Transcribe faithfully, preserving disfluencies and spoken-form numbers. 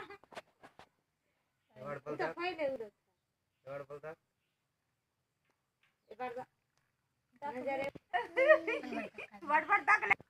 एवढं बोलतात पहिले उडत एवढं बोलतात ए बाळा बडबड टाकले